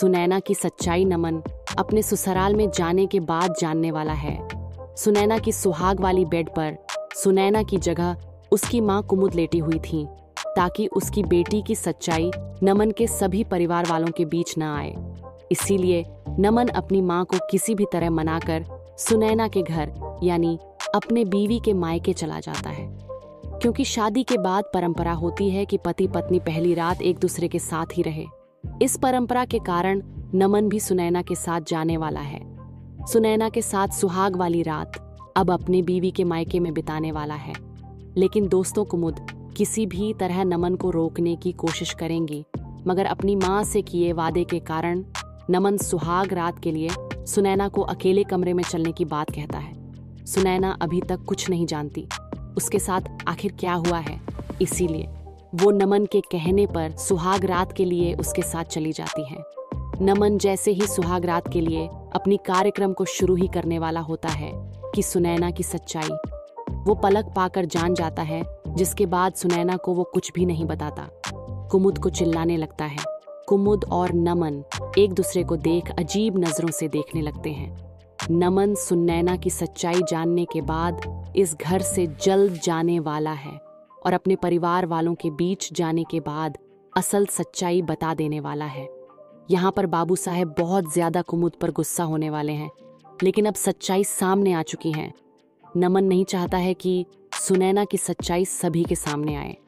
सुनैना की सच्चाई नमन अपने ससुराल में जाने के बाद जानने वाला है। सुनैना की सुहाग वाली बेड पर सुनैना की जगह उसकी मां कुमुद लेटी हुई थी, ताकि उसकी बेटी की सच्चाई नमन के सभी परिवार वालों के बीच न आए। इसीलिए नमन अपनी मां को किसी भी तरह मनाकर सुनैना के घर यानी अपने बीवी के मायके चला जाता है, क्योंकि शादी के बाद परंपरा होती है कि पति पत्नी पहली रात एक दूसरे के साथ ही रहे। इस परंपरा के कारण नमन भी सुनैना के साथ जाने वाला है। सुनैना के साथ सुहाग वाली रात अब अपने बीवी के मायके में बिताने वाला है। लेकिन दोस्तों, कुमुद किसी भी तरह नमन को रोकने की कोशिश करेंगी, मगर अपनी मां से किए वादे के कारण नमन सुहाग रात के लिए सुनैना को अकेले कमरे में चलने की बात कहता है। सुनैना अभी तक कुछ नहीं जानती उसके साथ आखिर क्या हुआ है, इसीलिए वो नमन के कहने पर सुहाग रात के लिए उसके साथ चली जाती है। नमन जैसे ही सुहाग रात के लिए अपनी कार्यक्रम को शुरू ही करने वाला होता है कि सुनैना की सच्चाई वो पलक पाकर जान जाता है, जिसके बाद सुनैना को वो कुछ भी नहीं बताता। कुमुद को चिल्लाने लगता है। कुमुद और नमन एक दूसरे को देख अजीब नजरों से देखने लगते हैं। नमन सुनैना की सच्चाई जानने के बाद इस घर से जल्द जाने वाला है और अपने परिवार वालों के बीच जाने के बाद असल सच्चाई बता देने वाला है। यहाँ पर बाबू साहब बहुत ज्यादा कुमुद पर गुस्सा होने वाले हैं, लेकिन अब सच्चाई सामने आ चुकी है। नमन नहीं चाहता है कि सुनैना की सच्चाई सभी के सामने आए।